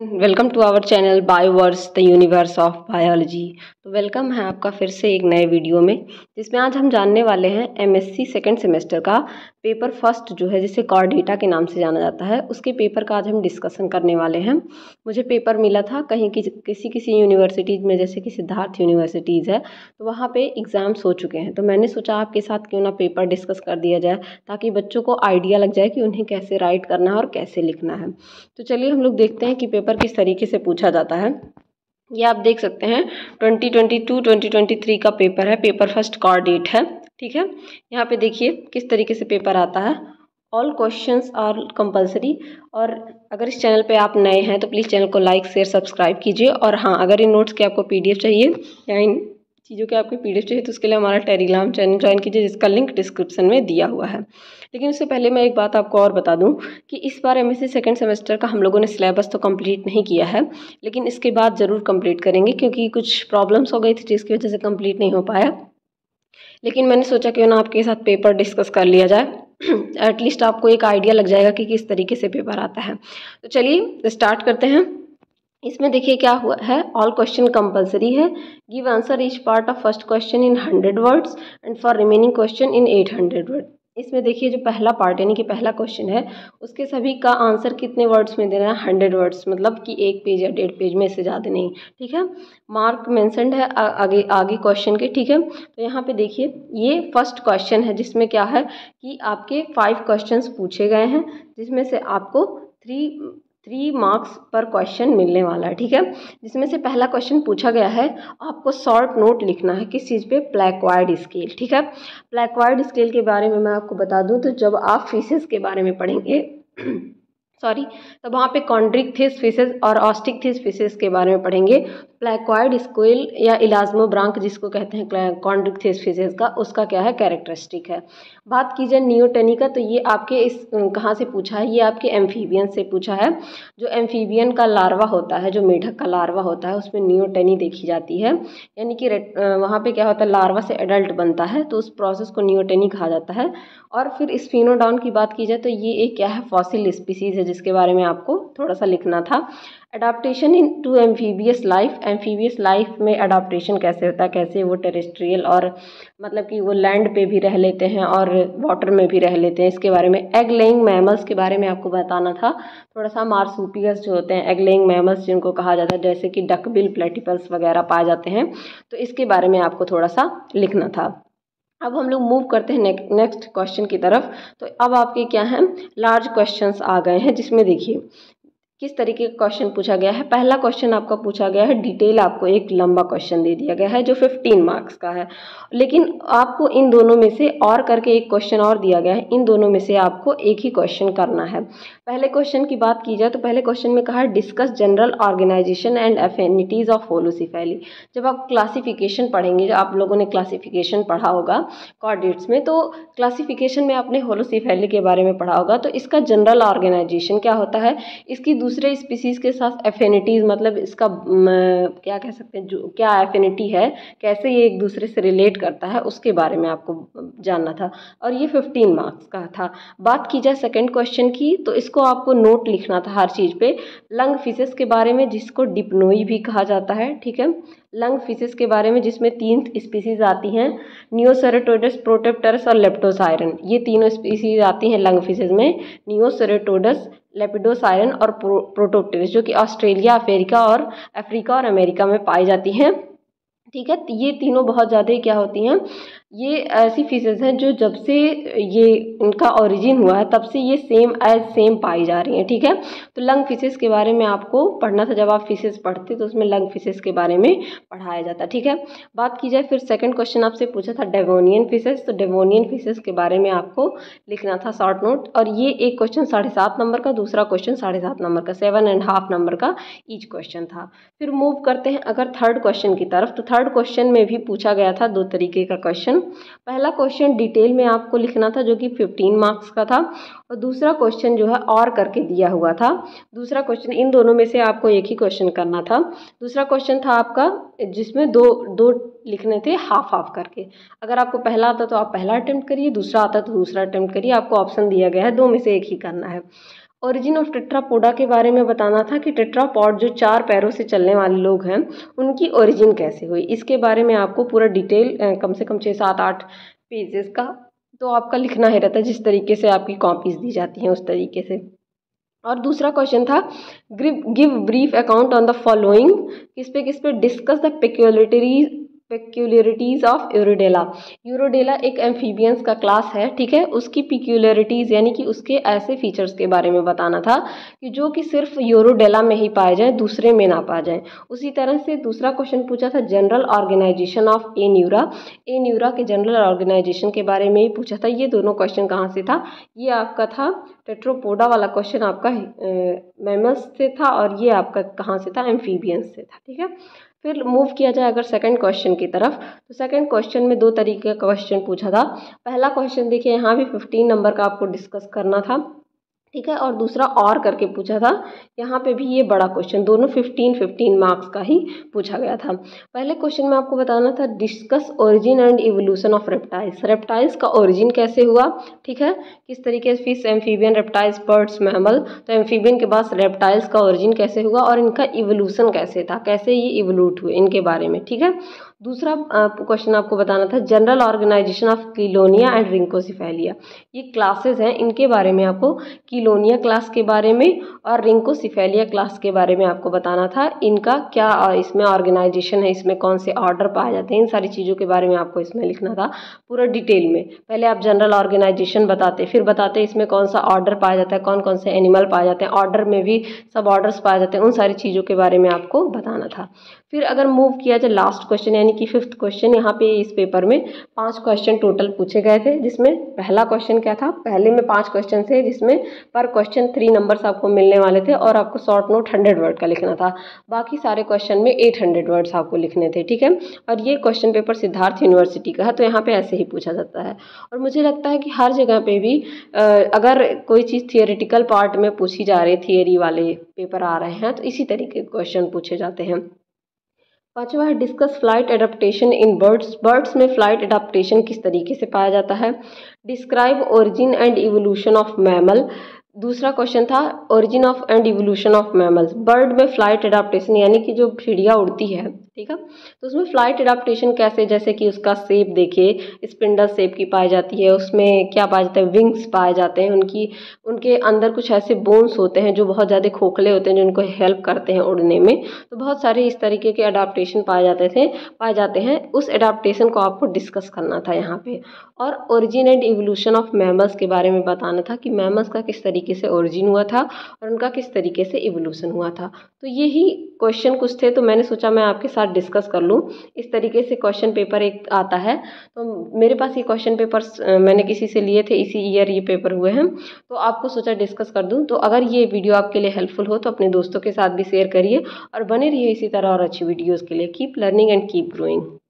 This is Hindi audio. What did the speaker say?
Welcome to our channel bioverse the universe of biology. तो वेलकम है आपका फिर से एक नए वीडियो में, जिसमें आज हम जानने वाले हैं एमएससी सेकंड सेमेस्टर का पेपर फर्स्ट जो है, जिसे कॉर डेटा के नाम से जाना जाता है, उसके पेपर का आज हम डिस्कशन करने वाले हैं। मुझे पेपर मिला था कहीं किसी यूनिवर्सिटीज़ में, जैसे कि सिद्धार्थ यूनिवर्सिटीज़ है, तो वहाँ पे एग्ज़ाम्स हो चुके हैं। तो मैंने सोचा आपके साथ क्यों ना पेपर डिस्कस कर दिया जाए, ताकि बच्चों को आइडिया लग जाए कि उन्हें कैसे राइट करना है और कैसे लिखना है। तो चलिए हम लोग देखते हैं कि पेपर किस तरीके से पूछा जाता है। ये आप देख सकते हैं 2022-2023 का पेपर है, पेपर फर्स्ट कॉर डेट है। ठीक है, यहाँ पे देखिए किस तरीके से पेपर आता है। All questions are compulsory. और अगर इस चैनल पे आप नए हैं तो प्लीज़ चैनल को लाइक शेयर सब्सक्राइब कीजिए। और हाँ, अगर इन नोट्स के आपको PDF चाहिए या इन चीज़ों के आपको PDF चाहिए तो उसके लिए हमारा टेलीग्राम चैनल ज्वाइन कीजिए, जिसका लिंक डिस्क्रिप्शन में दिया हुआ है। लेकिन उससे पहले मैं एक बात आपको और बता दूं कि इस बार MSc सेकंड सेमेस्टर का हम लोगों ने सिलेबस तो कंप्लीट नहीं किया है, लेकिन इसके बाद ज़रूर कंप्लीट करेंगे, क्योंकि कुछ प्रॉब्लम्स हो गई थी जिसकी वजह से कंप्लीट नहीं हो पाया। लेकिन मैंने सोचा क्यों ना आपके साथ पेपर डिस्कस कर लिया जाए। एटलीस्ट आपको एक आइडिया लग जाएगा कि किस तरीके से पेपर आता है। तो चलिए स्टार्ट करते हैं। इसमें देखिए क्या हुआ है, ऑल क्वेश्चन कंपलसरी है। Give answer each part of first question in 100 words and for remaining question in 800 word. इसमें देखिए जो पहला पार्ट यानी कि पहला क्वेश्चन है, उसके सभी का आंसर कितने वर्ड्स में देना है, 100 वर्ड्स, मतलब कि 1 पेज या 1.5 पेज में, इससे ज़्यादा नहीं। ठीक है, मार्क मेंशन्ड है आगे आगे क्वेश्चन के। ठीक है, तो यहाँ पे देखिए ये फर्स्ट क्वेश्चन है, जिसमें क्या है कि आपके 5 क्वेश्चंस पूछे गए हैं, जिसमें से आपको 3 मार्क्स पर क्वेश्चन मिलने वाला है। ठीक है, जिसमें से पहला क्वेश्चन पूछा गया है, आपको शॉर्ट नोट लिखना है किस चीज़ पे, प्लैक्वार्ड स्केल। ठीक है, प्लैक्वार्ड स्केल के बारे में मैं आपको बता दूं तो जब आप फिशेस के बारे में पढ़ेंगे सॉरी, तब वहाँ पे कॉन्ड्रिक्थिस फिशेस और ऑस्टिकथिस फिशेस के बारे में पढ़ेंगे। प्लैक्वार्ड स्केल या इलास्मोब्रांक जिसको कहते हैं कॉन्ड्रिक्थिस फिशेस का, उसका क्या है, कैरेक्टरिस्टिक है। बात की जाए नियोटेनी का, तो ये आपके इस कहाँ से पूछा है, ये आपके एम्फीबियन से पूछा है। जो एम्फीबियन का लार्वा होता है, जो मेढक का लार्वा होता है, उसमें नियोटेनी देखी जाती है। यानी कि वहाँ पे क्या होता है, लार्वा से एडल्ट बनता है, तो उस प्रोसेस को नियोटेनी कहा जाता है। और फिर स्फिनोडॉन की बात की जाए तो ये एक क्या है, फॉसिल स्पीसीज है, जिसके बारे में आपको थोड़ा सा लिखना था। Adaptation into amphibious life, amphibious life में अडाप्टेशन कैसे होता है, कैसे वो टेरेस्ट्रियल और मतलब कि वो लैंड पे भी रह लेते हैं और वाटर में भी रह लेते हैं, इसके बारे में। एग लेइंग मैमल्स के बारे में आपको बताना था थोड़ा सा। मार्सुपियस जो होते हैं, एग लेइंग मैमल्स जिनको कहा जाता है, जैसे कि डकबिल प्लेटिपल्स वगैरह पाए जाते हैं, तो इसके बारे में आपको थोड़ा सा लिखना था। अब हम लोग मूव करते हैं नेक्स्ट क्वेश्चन की तरफ। तो अब आपके क्या हैं, लार्ज क्वेश्चंस आ गए हैं, जिसमें देखिए किस तरीके का क्वेश्चन पूछा गया है। पहला क्वेश्चन आपका पूछा गया है डिटेल, आपको एक लंबा क्वेश्चन दे दिया गया है जो 15 मार्क्स का है, लेकिन आपको इन दोनों में से और करके एक क्वेश्चन और दिया गया है। इन दोनों में से आपको एक ही क्वेश्चन करना है। पहले क्वेश्चन की बात की जाए तो पहले क्वेश्चन में कहा है discuss general organisation and affinities of holocephali. जब आप क्लासिफिकेशन पढ़ेंगे, जब आप लोगों ने क्लासिफिकेशन पढ़ा होगा कॉर्डेट्स में, तो क्लासिफिकेशन में आपने होलोसिफेली के बारे में पढ़ा होगा। तो इसका जनरल ऑर्गेनाइजेशन क्या होता है, इसकी दूसरे स्पीसीज के साथ एफिनिटीज, मतलब इसका क्या कह सकते हैं, जो क्या एफिनिटी है, कैसे ये एक दूसरे से रिलेट करता है, उसके बारे में आपको जानना था। और ये 15 मार्क्स का था। बात की जाए सेकंड क्वेश्चन की, तो इसको आपको नोट लिखना था हर चीज़ पे। लंग फिशेस के बारे में, जिसको डिप्नोई भी कहा जाता है। ठीक है, लंग फिशेस के बारे में, जिसमें 3 स्पीसीज आती हैं, नियोसेरेटोडस, प्रोटेप्टरस और लेप्टोसायरन। ये तीनों स्पीसीज आती हैं लंग फिशेस में, नियोसेरेटोडस, लेपिडोसायरन और प्रोटोप्टेरस, जो कि ऑस्ट्रेलिया, अफ्रीका और अमेरिका में पाई जाती हैं। ठीक है, ये तीनों बहुत ज़्यादा क्या होती हैं, ये ऐसी फिशेज़ हैं जो जब से ये इनका ओरिजिन हुआ है तब से ये सेम एज सेम पाई जा रही हैं। ठीक है, तो लंग फिशेज़ के बारे में आपको पढ़ना था। जब आप फिशेज़ पढ़ते तो उसमें लंग फिशेज़ के बारे में पढ़ाया जाता। ठीक है, बात की जाए फिर सेकंड क्वेश्चन आपसे पूछा था डेवोनियन फिशेज़, तो डेवोनियन फिशेज़ के बारे में आपको लिखना था शॉर्ट नोट। और ये एक क्वेश्चन 7.5 नंबर का, दूसरा क्वेश्चन 7.5 नंबर का, 7.5 नंबर का ईच क्वेश्चन था। फिर मूव करते हैं अगर थर्ड क्वेश्चन की तरफ, तो थर्ड क्वेश्चन में भी पूछा गया था 2 तरीके का क्वेश्चन। पहला क्वेश्चन डिटेल में आपको लिखना था, जो कि 15 मार्क्स का था, और दूसरा क्वेश्चन जो है और करके दिया हुआ था। दूसरा क्वेश्चन, इन दोनों में से आपको एक ही क्वेश्चन करना था। दूसरा क्वेश्चन था आपका जिसमें दो लिखने थे हाफ हाफ करके। अगर आपको पहला आता तो आप पहला अटेम्प्ट करिए, दूसरा आता तो दूसरा अटेम्प्ट करिए। आपको ऑप्शन दिया गया है, 2 में से एक ही करना है। ओरिजिन ऑफ टेट्रापोडा के बारे में बताना था कि टेट्रापॉड जो 4 पैरों से चलने वाले लोग हैं उनकी ओरिजिन कैसे हुई। इसके बारे में आपको पूरा डिटेल कम से कम 6, 7, 8 पेजेस का तो आपका लिखना ही रहता है, जिस तरीके से आपकी कॉपीज दी जाती हैं उस तरीके से। और दूसरा क्वेश्चन था give brief account on the following, किस पे discuss the peculiarities of urodela. Urodela एक एम्फीबियंस का क्लास है, ठीक है। उसकी पिक्यूलरिटीज यानी कि उसके ऐसे फीचर्स के बारे में बताना था कि जो कि सिर्फ यूरोडेला में ही पाए जाएं, दूसरे में ना पाए जाएं। उसी तरह से दूसरा क्वेश्चन पूछा था general organisation of anura. Anura के जनरल ऑर्गेनाइजेशन के बारे में ही पूछा था। ये दोनों क्वेश्चन कहाँ से था, ये आपका था टेट्रोपोडा वाला क्वेश्चन आपका मैमल्स से था और ये आपका कहाँ से था, एम्फीबियंस से था, ठीक है। फिर मूव किया जाए अगर सेकंड क्वेश्चन की तरफ, तो सेकंड क्वेश्चन में 2 तरीके का क्वेश्चन पूछा था। पहला क्वेश्चन देखिए यहाँ भी 15 नंबर का आपको डिस्कस करना था, ठीक है। और दूसरा और करके पूछा था, यहाँ पे भी ये बड़ा क्वेश्चन, दोनों 15 मार्क्स का ही पूछा गया था। पहले क्वेश्चन में आपको बताना था discuss origin and evolution of reptiles. Reptiles का ओरिजिन कैसे हुआ, ठीक है, किस तरीके से fish, amphibian, reptiles, birds, mammal. तो एम्फीबियन के बाद रेप्टाइल्स का ओरिजिन कैसे हुआ और इनका इवोल्यूशन कैसे था, कैसे ये इवोल्यूट हुए, इनके बारे में, ठीक है। दूसरा क्वेश्चन आपको बताना था general organisation of chelonia and rhynchocephalia. ये क्लासेस हैं, इनके बारे में आपको किलोनिया क्लास के बारे में और रिंकोसिफेलिया क्लास के बारे में आपको बताना था। इनका क्या इसमें ऑर्गेनाइजेशन है, इसमें कौन से ऑर्डर पाए जाते हैं, इन सारी चीज़ों के बारे में आपको इसमें लिखना था पूरा डिटेल में। पहले आप जनरल ऑर्गेनाइजेशन बताते, फिर बताते इसमें कौन सा ऑर्डर पाया जाता है, कौन कौन से एनिमल पाए जाते हैं, ऑर्डर में भी सब ऑर्डर्स पाए जाते हैं, उन सारी चीज़ों के बारे में आपको बताना था। फिर अगर मूव किया जाए लास्ट क्वेश्चन यानी कि 5th क्वेश्चन, यहाँ पे इस पेपर में 5 क्वेश्चन टोटल पूछे गए थे, जिसमें पहला क्वेश्चन क्या था, पहले में 5 क्वेश्चन थे जिसमें पर क्वेश्चन 3 नंबर्स आपको मिलने वाले थे और आपको शॉर्ट नोट 100 वर्ड का लिखना था। बाकी सारे क्वेश्चन में 800 वर्ड्स आपको लिखने थे, ठीक है। और ये क्वेश्चन पेपर सिद्धार्थ यूनिवर्सिटी का है, तो यहाँ पे ऐसे ही पूछा जाता है। और मुझे लगता है कि हर जगह पे भी अगर कोई चीज़ थियोरेटिकल पार्ट में पूछी जा रही, थियरी वाले पेपर आ रहे हैं, तो इसी तरीके के क्वेश्चन पूछे जाते हैं। 5वां है discuss flight adaptation in birds. Birds में फ्लाइट एडाप्टेशन किस तरीके से पाया जाता है। Describe origin and evolution of mammal. दूसरा क्वेश्चन था origin of and evolution of mammals. Bird में फ्लाइट एडाप्टेशन यानी कि जो चिड़िया उड़ती है, ठीक है, तो उसमें फ्लाइट एडाप्टेशन कैसे, जैसे कि उसका शेप देखिए, स्पिंडल शेप की पाई जाती है, उसमें क्या पाया जाता है, विंग्स पाए जाते हैं, उनके अंदर कुछ ऐसे बोन्स होते हैं जो बहुत ज़्यादा खोखले होते हैं, जो उनको हेल्प करते हैं उड़ने में। तो बहुत सारे इस तरीके के अडाप्टेशन पाए जाते हैं। उस एडाप्टेशन को आपको डिस्कस करना था यहाँ पे। और origin and evolution of mammals के बारे में बताना था कि मैमल्स का किस तरीके से ओरिजिन हुआ था और उनका किस तरीके से इवोल्यूशन हुआ था। तो यही क्वेश्चन कुछ थे, तो मैंने सोचा मैं आपके साथ डिस्कस कर लूँ। इस तरीके से क्वेश्चन पेपर एक आता है, तो मेरे पास ये क्वेश्चन पेपर्स मैंने किसी से लिए थे, इसी ईयर ये पेपर हुए हैं, तो आपको सोचा डिस्कस कर दूँ। तो अगर ये वीडियो आपके लिए हेल्पफुल हो तो अपने दोस्तों के साथ भी शेयर करिए और बने रहिए इसी तरह और अच्छी वीडियोज़ के लिए। Keep learning and keep growing.